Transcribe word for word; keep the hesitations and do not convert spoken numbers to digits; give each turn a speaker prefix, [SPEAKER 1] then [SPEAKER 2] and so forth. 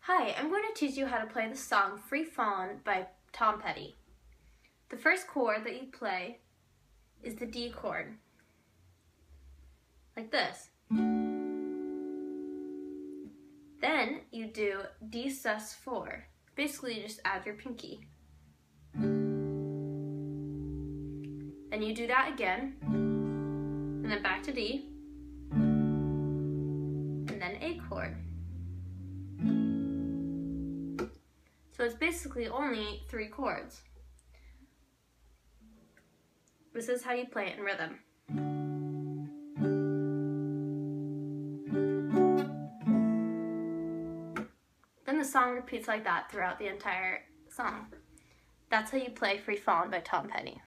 [SPEAKER 1] Hi, I'm going to teach you how to play the song Free Fallin' by Tom Petty. The first chord that you play is the D chord, like this. Then you do D sus four. Basically, you just add your pinky. Then you do that again, and then back to D, and then A chord. So it's basically only three chords. This is how you play it in rhythm. Then the song repeats like that throughout the entire song. That's how you play Free Fallin' by Tom Petty.